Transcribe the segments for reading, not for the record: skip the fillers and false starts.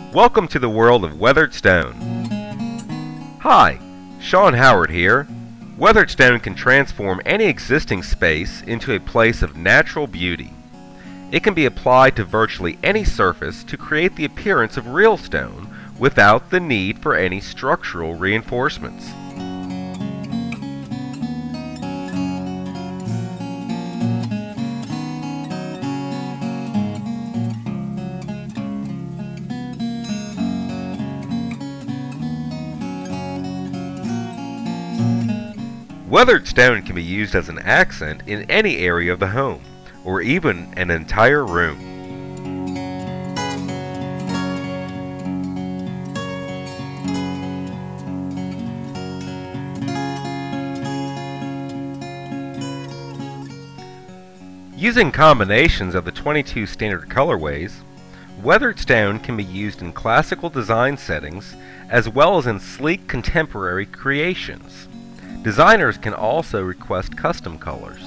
Welcome to the world of weathered stone. Hi, Sean Howard here. Weathered stone can transform any existing space into a place of natural beauty. It can be applied to virtually any surface to create the appearance of real stone without the need for any structural reinforcements. Weathered stone can be used as an accent in any area of the home, or even an entire room. Using combinations of the 22 standard colorways, weathered stone can be used in classical design settings as well as in sleek contemporary creations. Designers can also request custom colors.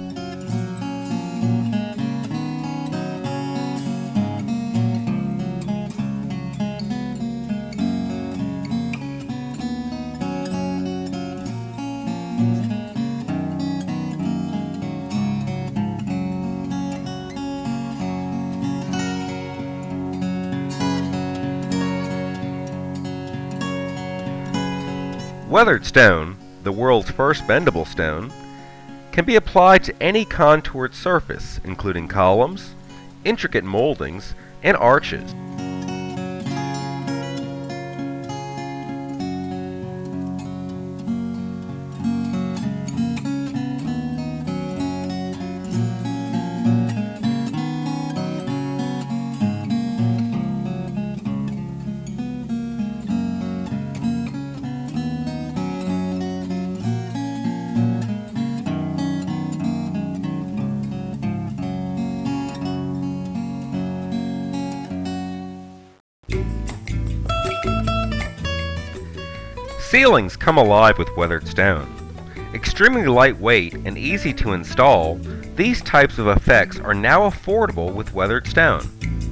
Weathered stone, the world's first bendable stone, can be applied to any contoured surface, including columns, intricate moldings, and arches. Ceilings come alive with weathered stone. Extremely lightweight and easy to install, these types of effects are now affordable with weathered stone.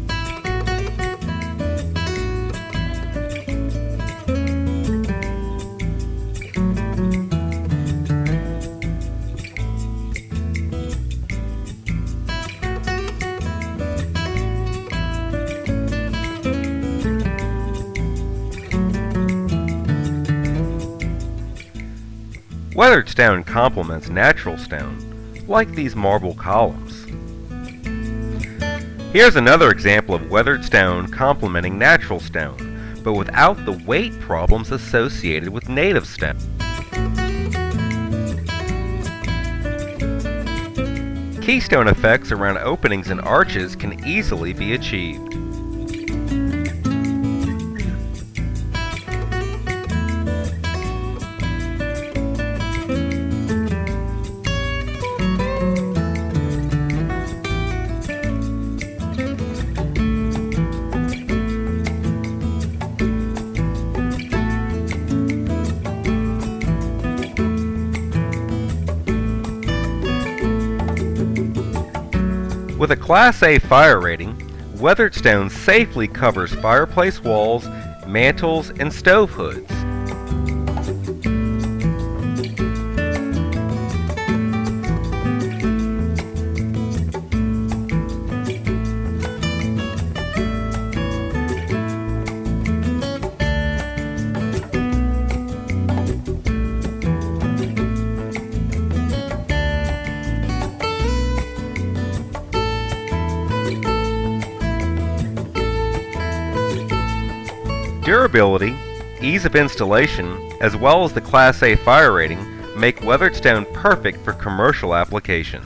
Weathered stone complements natural stone, like these marble columns. Here's another example of weathered stone complementing natural stone, but without the weight problems associated with native stone. Keystone effects around openings and arches can easily be achieved. With a Class A fire rating, weathered stone safely covers fireplace walls, mantles, and stove hoods. Durability, ease of installation, as well as the Class A fire rating make weathered stone perfect for commercial applications.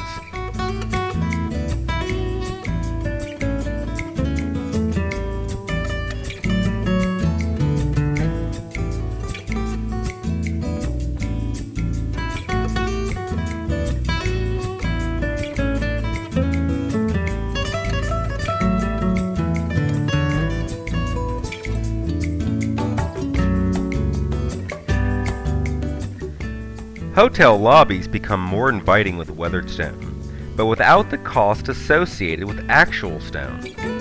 Hotel lobbies become more inviting with weathered stone, but without the cost associated with actual stone.